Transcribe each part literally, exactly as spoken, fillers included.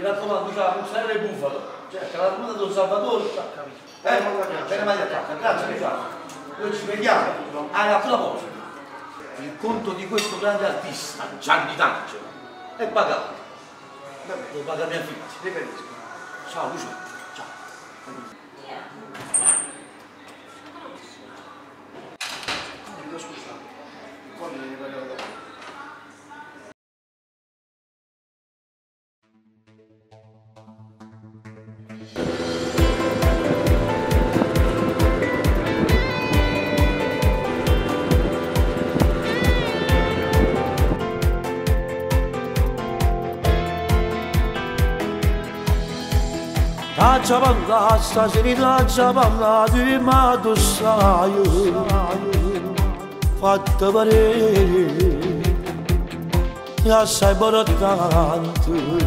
raccomando, c'ha un serre bufalo, cioè che la luna del Salvatore, capito? Eh, bene, ma grazie, mi fa. Noi ci vediamo alla prossima. Il conto di questo grande artista, Gianni D'Angelo, è pagato. Lo paga mia figlia. Riferisco. Ciao Lucio. Ciao. Scusa, poi mi pagare dopo. Accia balla, stasera accia balla, di ma tu sai, fatta parere, e assai importante.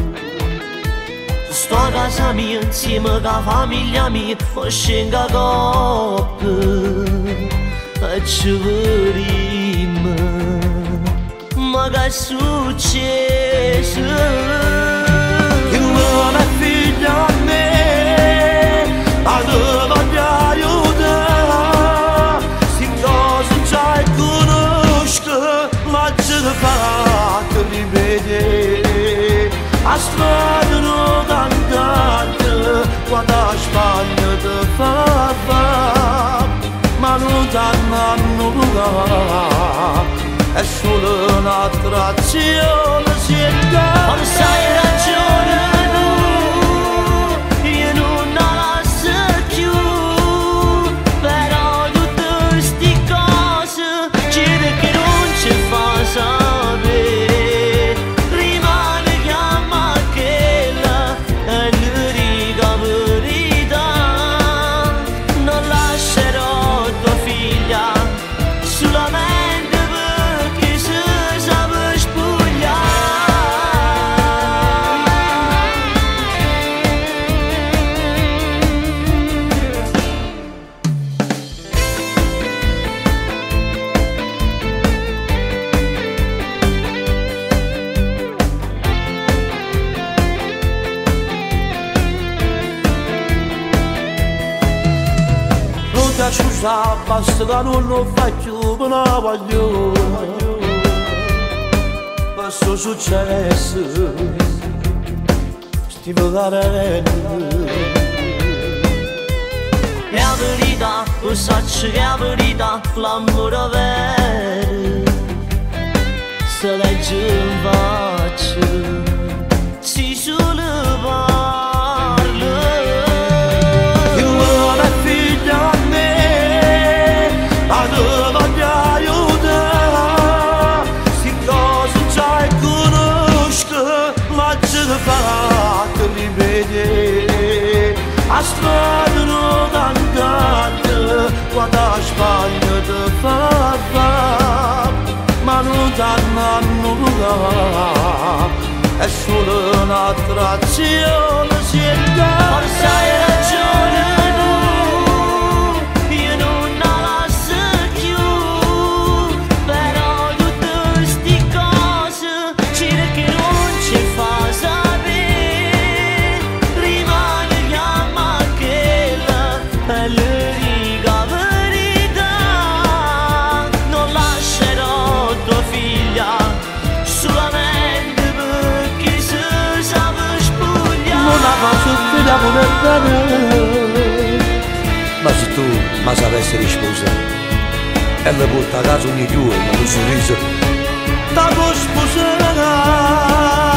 Sto a casa mia insieme con la famiglia mia, ma scengo a coppia e ci vedremo. Ma che è successo? Che uomo è figlio a me, ma dove mi aiuta? Se cosa già conosco, ma ce l'ho fatta rivedere. A strada non cantante, quando a Spagna ti fa fa, ma non danno nulla, è solo un'attrazione, si è data. Ma sai ragione tu, io non la so più, però tutte queste cose, c'è che non ci fa sapere, rimane chiama quella, e l'unica verità, non lascerò tua figlia, solamente perché si sa spogliare. Non ti asciuga, basta che non lo faccio, ma non voglio. Questo successo, sti vogarelli. La verità, lo saccio che la verità, l'amore vero, se legge in faccia, si solo parla. Che uomo è figlio a me, ma dove mi aiuta? Se cosa già conosco, ma ce l'ho fatta rivedere. A strada non cantante, quando a Spagna ti fa fa, ma non danno nulla, è solo un'attrazione, si è data. Ma sai ragione tu, io non la so più, però tutte queste cose, c'è che non ci fa sapere, rimane chiama quella, è l'unica verità, non lascerò tua figlia, solamente perché si sa spogliare. Non la faccio figlia pure bene, ma se tu mi sapessi rispondere e mi porta a casa ogni giorno con un sorriso, da tu sposerà.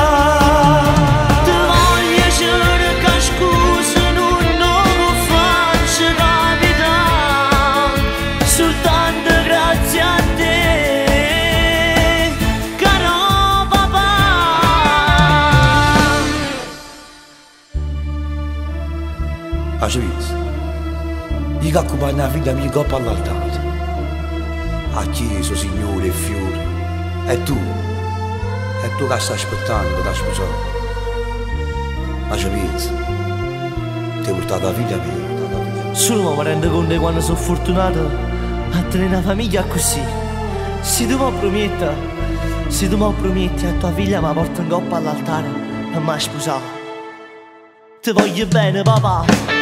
Ti voglio cercare scusa, non lo faccio capitare, soltanto grazie a te, caro papà. A Svizia, gli accompagna la figlia mia coppa all'altare, a chiesa, signore e fiori, e tu, e tu che stai aspettando da sposare. A Svizia, ti hai portato la figlia mia. Solo mi rendo conto di quando sono fortunato a tenere una famiglia così. Se tu mi prometti, se tu mi prometti a tua figlia mi porta in coppa all'altare, ma sposato. Ti voglio bene papà,